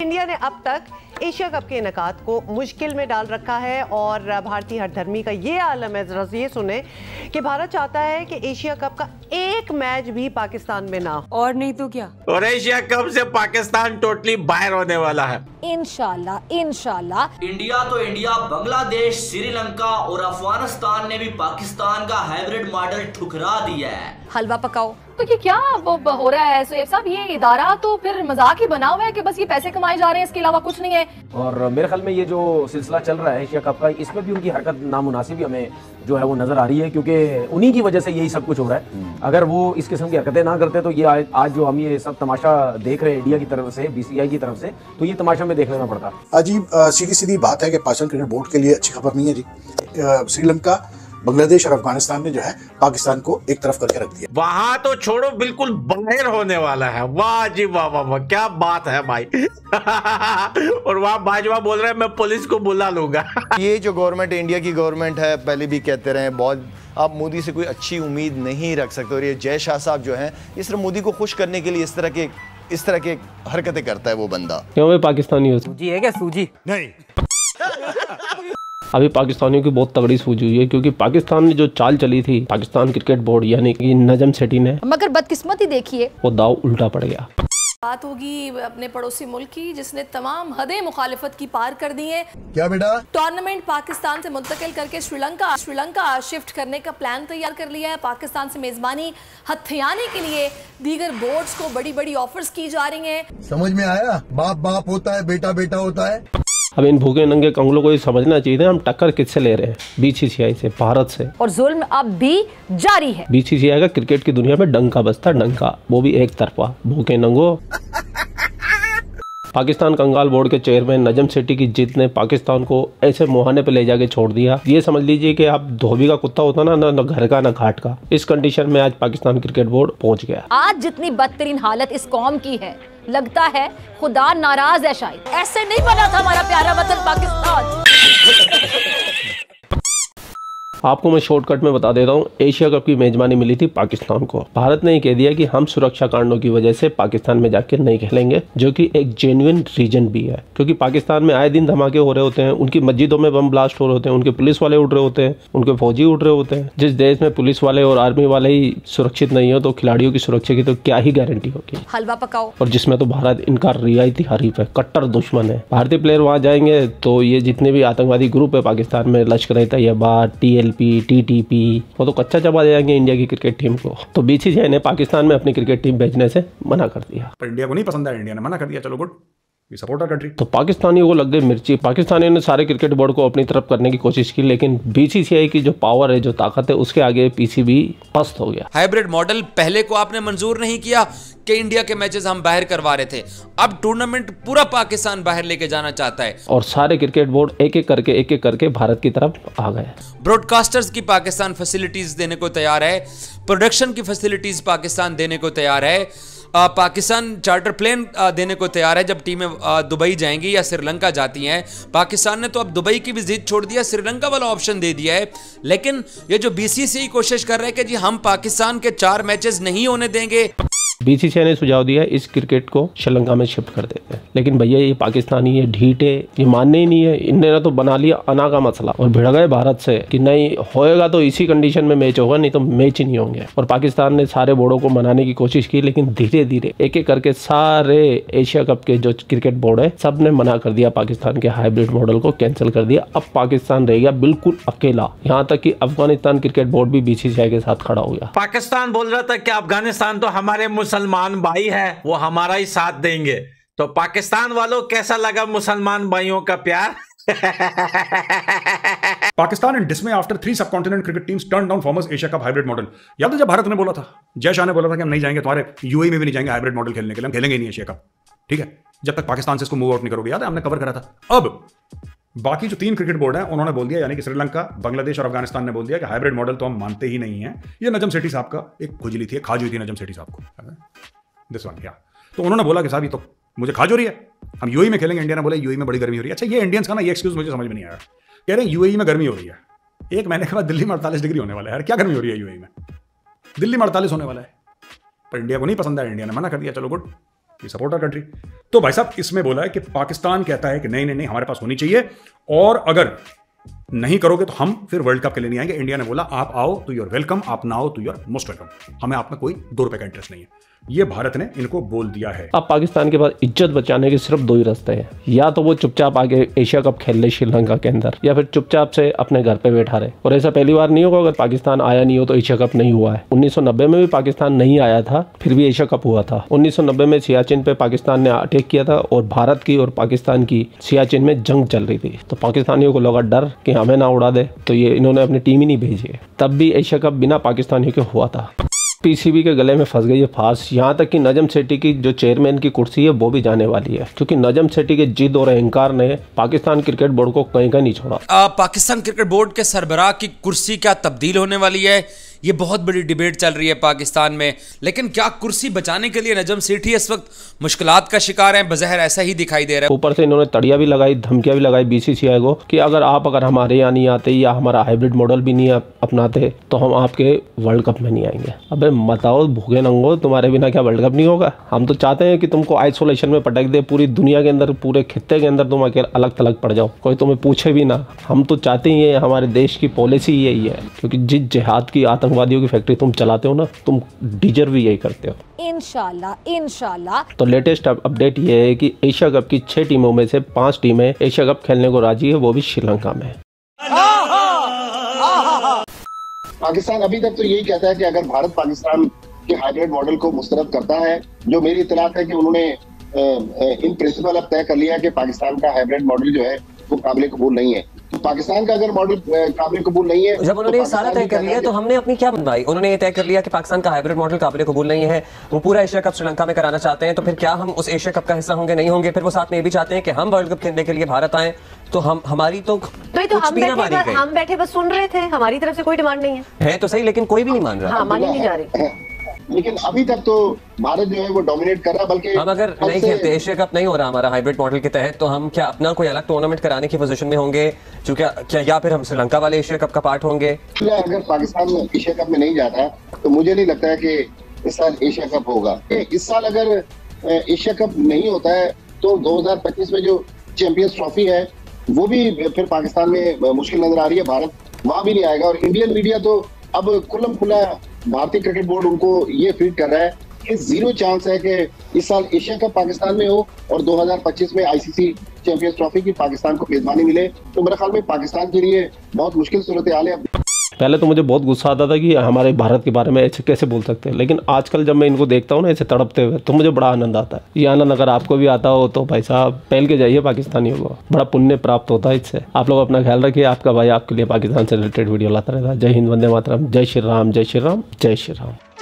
India ने अब तक एशिया कप के इनेकाद को मुश्किल में डाल रखा है और भारतीय हरधर्मी का ये आलम है। जरा ये सुने कि भारत चाहता है कि एशिया कप का एक मैच भी पाकिस्तान में ना हो। और नहीं तो क्या, और एशिया कप से पाकिस्तान टोटली बाहर होने वाला है इंशाल्लाह। इंशाल्लाह। इंडिया तो इंडिया, बांग्लादेश, श्रीलंका और अफगानिस्तान ने भी पाकिस्तान का हाइब्रिड मॉडल ठुकरा दिया है। हलवा पकाओ। तो ये क्या हो रहा है सुहेब साहब? ये इदारा तो फिर मजाक ही बना हुआ है कि बस ये पैसे कमाए जा रहे हैं, इसके अलावा कुछ नहीं है। और मेरे ख्याल में ये जो सिलसिला चल रहा है एशिया कप का, इसमें भी उनकी हरकत नामुनासिब ही हमें जो है वो नजर आ रही है, क्योंकि उन्हीं की वजह से यही सब कुछ हो रहा है। अगर वो इस किस्म की हरकतें ना करते तो ये आज जो हम ये सब तमाशा देख रहे हैं इंडिया की तरफ से, बीसीसीआई की तरफ से, तो ये तमाशा में देख लेना पड़ता। अजीब सीधी सीधी बात है कि पाकिस्तान क्रिकेट बोर्ड के लिए अच्छी खबर नहीं है जी। श्रीलंका, बांग्लादेश और अफगानिस्तान ने जो है पाकिस्तान को एक तरफ करके रख दिया। वहां तो छोड़ो, बिल्कुल बाहर होने वाला है। वाह जी वाह वाह वाह, क्या बात है भाई। और वहां बाजवा बोल रहे हैं मैं पुलिस को बुला लूंगा। ये जो गवर्नमेंट, इंडिया की गवर्नमेंट है, पहले भी कहते रहे बहुत, आप मोदी से कोई अच्छी उम्मीद नहीं रख सकते। और ये जय शाह साहब जो हैं, ये सिर्फ मोदी को खुश करने के लिए इस तरह के हरकतें करता है वो बंदा। क्यों भाई पाकिस्तानी हो? सूजी है क्या? सूजी नहीं। अभी पाकिस्तानियों की बहुत तगड़ी सूझी हुई है, क्योंकि पाकिस्तान ने जो चाल चली थी, पाकिस्तान क्रिकेट बोर्ड यानी कि नजम सेठी ने, मगर बदकिस्मती देखिए वो दाव उल्टा पड़ गया। बात होगी अपने पड़ोसी मुल्क की जिसने तमाम हदें मुखालिफत की पार कर दी है। क्या बेटा? टूर्नामेंट पाकिस्तान से मुंतकिल करके श्रीलंका शिफ्ट करने का प्लान तैयार कर लिया है। पाकिस्तान से मेजबानी हथियाने के लिए दीगर बोर्ड्स को बड़ी बड़ी ऑफर्स की जा रही हैं। समझ में आया? बाप बाप होता है, बेटा बेटा होता है। अब इन भूखे नंगे कंगलों को ये समझना चाहिए हम टक्कर किससे ले रहे हैं, बीसीसीआई से, भारत से। और जुल्म अब भी जारी है। बीसीसीआई का क्रिकेट की दुनिया में डंका बजता, डंका, वो भी एक तरफा। भूखे नंगो। पाकिस्तान कंगाल बोर्ड के चेयरमैन नजम सेठी की जीत ने पाकिस्तान को ऐसे मुहाने पे ले जाके छोड़ दिया। ये समझ लीजिए कि आप धोबी का कुत्ता होता ना घर का ना घाट का। इस कंडीशन में आज पाकिस्तान क्रिकेट बोर्ड पहुंच गया। आज जितनी बदतरीन हालत इस कौम की है, लगता है खुदा नाराज है शायद। ऐसे नहीं बना था हमारा प्यारा वतन पाकिस्तान। आपको मैं शॉर्टकट में बता देता हूँ, एशिया कप की मेजबानी मिली थी पाकिस्तान को। भारत ने कह दिया कि हम सुरक्षा कारणों की वजह से पाकिस्तान में जाकर नहीं खेलेंगे, जो कि एक जेन्युइन रीजन भी है, क्योंकि पाकिस्तान में आए दिन धमाके हो रहे होते हैं, उनकी मस्जिदों में बम ब्लास्ट हो रहे होते हैं, उनके पुलिस वाले उड़ रहे होते हैं, उनके फौजी उड़ रहे होते हैं। जिस देश में पुलिस वाले और आर्मी वाले ही सुरक्षित नहीं हो, तो खिलाड़ियों की सुरक्षा की तो क्या ही गारंटी होगी। हलवा पकाओ। और जिसमें तो भारत इनका रियायती हरीफ है, कट्टर दुश्मन है। भारतीय प्लेयर वहां जाएंगे तो ये जितने भी आतंकवादी ग्रुप है पाकिस्तान में, लश्कर-ए-तैयबा, TLP, TTP, वो तो कच्चा चबा जाएंगे इंडिया की क्रिकेट टीम को। तो बीसीसीआई ने पाकिस्तान में अपनी क्रिकेट टीम भेजने से मना कर दिया। पर इंडिया को नहीं पसंद है, इंडिया ने मना कर दिया, चलो good, we support our country. तो पाकिस्तानियों को लग गई मिर्ची। पाकिस्तानियों ने सारे क्रिकेट बोर्ड को अपनी तरफ करने की कोशिश की, लेकिन बीसीसीआई की जो पावर है, जो ताकत है, उसके आगे पीसीबी पस्त हो गया। हाइब्रिड मॉडल पहले को आपने मंजूर नहीं किया कि इंडिया के मैचेस हम बाहर करवा रहे थे, अब टूर्नामेंट पूरा पाकिस्तान बाहर लेके जाना चाहता है। और सारे क्रिकेट बोर्ड एक एक करके भारत की तरफ आ गए। ब्रॉडकास्टर्स की पाकिस्तान फैसिलिटीज देने को तैयार है, प्रोडक्शन की फैसिलिटीज पाकिस्तान देने को तैयार है, पाकिस्तान चार्टर प्लेन देने को तैयार है जब टीमें दुबई जाएंगी या श्रीलंका जाती हैं। पाकिस्तान ने तो अब दुबई की भी जिद छोड़ दिया, श्रीलंका वाला ऑप्शन दे दिया है। लेकिन ये जो बीसीसीआई कोशिश कर रहा है कि जी हम पाकिस्तान के 4 मैचेस नहीं होने देंगे। बीसीसीआई ने सुझाव दिया इस क्रिकेट को श्रीलंका में शिफ्ट कर देते हैं, लेकिन भैया ये पाकिस्तानी है, ढीठे, ये मानने ही नहीं है। इनने ना तो बना लिया अना का मसला और भिड़ गए भारत से कि नहीं होएगा तो इसी कंडीशन में मैच होगा, नहीं तो मैच ही नहीं होंगे। और पाकिस्तान ने सारे बोर्डों को मनाने की कोशिश की, लेकिन धीरे धीरे एक एक करके सारे एशिया कप के जो क्रिकेट बोर्ड है, सब ने मना कर दिया, पाकिस्तान के हाइब्रिड मॉडल को कैंसिल कर दिया। अब पाकिस्तान रह गया बिल्कुल अकेला, यहाँ तक कि अफगानिस्तान क्रिकेट बोर्ड भी बीसीसीआई के साथ खड़ा हो गया। पाकिस्तान बोल रहा था कि अफगानिस्तान तो हमारे मुसलमान भाई है, वो हमारा ही साथ देंगे। तो पाकिस्तान वालों कैसा लगा मुसलमान भाइयों का प्यार? Pakistan in dismay after 3 subcontinent cricket teams turn down formers Asia cup hybrid model. याद है जब भारत ने बोला था, जय शाह ने बोला था कि हम नहीं जाएंगे, तुम्हारे यूएई में भी नहीं जाएंगे हाइब्रिड मॉडल खेलने के लिए, हम खेलेंगे ही नहीं एशिया कप, ठीक है, जब तक पाकिस्तान से इसको मूव आउट नहीं करोगे। याद है हमने कवर करा था। अब बाकी जो 3 क्रिकेट बोर्ड हैं उन्होंने बोल दिया, यानी कि श्रीलंका, बांग्लादेश और अफगानिस्तान ने बोल दिया कि हाइब्रिड मॉडल तो हम मानते ही नहीं है। ये नजम सेठी साहब का एक खुजली थी, खाज हुई थी नजम सेठी साहब को, दिस वन, क्या तो उन्होंने बोला कि साहब ये तो मुझे खाज हो रही है, हम यूएई में खेलेंगे। इंडिया ने बोला यूएई में बड़ी गर्मी हो रही है। अच्छा, ये इंडियंस का ना ये एक्सक्यूज मुझे समझ में नहीं आया। कह रहे हैं यूएई में गर्मी हो रही है, 1 महीने के बाद दिल्ली में 48 डिग्री होने वाला है। यार क्या गर्मी हो रही है यूएई में? दिल्ली में 48 होने वाला है, पर इंडिया को नहीं पसंद है, इंडिया ने मना कर दिया, चलो good, we support our country. तो भाई साहब इसमें बोला है कि पाकिस्तान कहता है कि नहीं नहीं नहीं हमारे पास होनी चाहिए, और अगर नहीं करोगे तो हम फिर वर्ल्ड कप के लिए नहीं आएंगे। इंडिया ने बोला आप आओ तो यूर वेलकम, आप ना आओ तो यूर मोस्ट वेलकम, हमें आप में कोई 2 रुपए का इंटरेस्ट नहीं है। ये भारत ने इनको बोल दिया है। अब पाकिस्तान के पास इज्जत बचाने के सिर्फ 2 ही रास्ते हैं, या तो वो चुपचाप आगे एशिया कप खेल ले श्रीलंका के अंदर, या फिर चुपचाप से अपने घर पे बैठा रहे। और ऐसा पहली बार नहीं होगा अगर पाकिस्तान आया नहीं हो तो एशिया कप नहीं हुआ है। 1990 में भी पाकिस्तान नहीं आया था, फिर भी एशिया कप हुआ था। 1990 में सियाचिन पे पाकिस्तान ने अटैक किया था और भारत की और पाकिस्तान की सियाचिन में जंग चल रही थी, तो पाकिस्तानियों को लगा डर कि हमें ना उड़ा दे, तो ये इन्होंने अपनी टीम ही नहीं भेजी। तब भी एशिया कप बिना पाकिस्तानियों के हुआ था। पीसीबी के गले में फंस गई है फांस, यहाँ तक कि नजम सेठी की जो चेयरमैन की कुर्सी है वो भी जाने वाली है, क्योंकि नजम सेठी के जिद और अहंकार ने पाकिस्तान क्रिकेट बोर्ड को कहीं का नहीं छोड़ा। पाकिस्तान क्रिकेट बोर्ड के सरबराह की कुर्सी क्या तब्दील होने वाली है, ये बहुत बड़ी डिबेट चल रही है पाकिस्तान में। लेकिन क्या कुर्सी बचाने के लिए नजम सेठी इस वक्त मुश्किलात का शिकार हैं? बज़ाहिर ऐसा ही दिखाई दे रहा है। ऊपर से इन्होंने तड़िया भी लगाई, धमकियां भी लगाई बीसीसीआई को कि अगर हमारे यहाँ नहीं आते या हमारा हाइब्रिड मॉडल भी नहीं अपनाते तो हम आपके वर्ल्ड कप में नहीं आएंगे। अबे बताओ भूखे नंगो, तुम्हारे बिना क्या वर्ल्ड कप नहीं होगा? हम तो चाहते हैं कि तुमको आइसोलेशन में पटक दे, पूरी दुनिया के अंदर, पूरे खित्ते के अंदर तुम अकेले अलग थलग पड़ जाओ, कोई तुम्हें पूछे भी ना। हम तो चाहते ही है, हमारे देश की पॉलिसी यही है, क्योंकि जिस जिहाद की आतंकवादियों की फैक्ट्री तुम चलाते हो ना, तुम डिजर्व भी यही करते हो। इंशाल्लाह। तो लेटेस्ट अपडेट ये है कि एशिया कप की 6 टीमों में से 5 टीमें एशिया कप खेलने को राजी है, वो भी श्रीलंका में। पाकिस्तान अभी तक तो यही कहता है कि अगर भारत पाकिस्तान के हाइब्रिड मॉडल को मुस्तरद करता है, जो मेरी इत्तलात है कि उन्होंने इन प्रिंसिपल अब तय कर लिया कि पाकिस्तान का हाइब्रिड मॉडल जो है वो काबिल कबूल नहीं है। तो पाकिस्तान का अगर मॉडल काबिल कबूल नहीं है, जब उन्होंने सारा तय कर लिया तो हमने अपनी क्या बनवाई? उन्होंने ये तय कर लिया कि पाकिस्तान का हाइब्रिड मॉडल काबिल कबूल नहीं है, वो पूरा एशिया कप श्रीलंका में कराना चाहते हैं, तो फिर क्या हम उस एशिया कप का हिस्सा होंगे? नहीं होंगे। फिर वो साथ में ये भी चाहते हैं कि हम वर्ल्ड कप खेलने के लिए भारत आए, तो हमारी तो हम बैठे बस सुन रहे थे, हमारी तरफ से कोई डिमांड नहीं है तो सही, लेकिन कोई भी नहीं मान रहा। मानी नहीं जा रही। लेकिन अभी तक तो भारत जो है वो डोमिनेट कर रहा है। बल्कि हम अगर नहीं खेलते, एशिया कप नहीं हो रहा हमारा हाइब्रिड मॉडल के तहत, तो हम क्या अपना कोई अलग टूर्नामेंट कराने की पोजीशन में होंगे? क्या या फिर हम श्रीलंका वाले एशिया कप का पार्ट होंगे? अगर पाकिस्तान एशिया कप में नहीं जाता तो मुझे नहीं लगता है कि इस साल एशिया कप होगा। इस साल अगर एशिया कप नहीं होता है तो 2025 में जो चैंपियंस ट्रॉफी है वो भी फिर पाकिस्तान में मुश्किल नजर आ रही है। भारत वहां भी नहीं आएगा। और इंडियन मीडिया तो अब खुल्लम खुला भारतीय क्रिकेट बोर्ड उनको ये फीड कर रहा है कि 0 चांस है कि इस साल एशिया कप पाकिस्तान में हो और 2025 में आईसीसी चैंपियंस ट्रॉफी की पाकिस्तान को मेजबानी मिले। तो मेरे ख्याल में पाकिस्तान के लिए बहुत मुश्किल सूरत हाल है। पहले तो मुझे बहुत गुस्सा आता था कि हमारे भारत के बारे में ऐसे कैसे बोल सकते हैं, लेकिन आजकल जब मैं इनको देखता हूँ ना ऐसे तड़पते हुए, तो मुझे बड़ा आनंद आता है। ये आनंद अगर आपको भी आता हो तो भाई साहब पहल के जाइए पाकिस्तानियों को, बड़ा पुण्य प्राप्त होता है इससे। आप लोग अपना ख्याल रखिए। आपका भाई आपके लिए पाकिस्तान से रिलेटेड वीडियो लाता रहता है। जय हिंद, वंदे मातरम, जय श्री राम, जय श्री राम, जय श्री राम।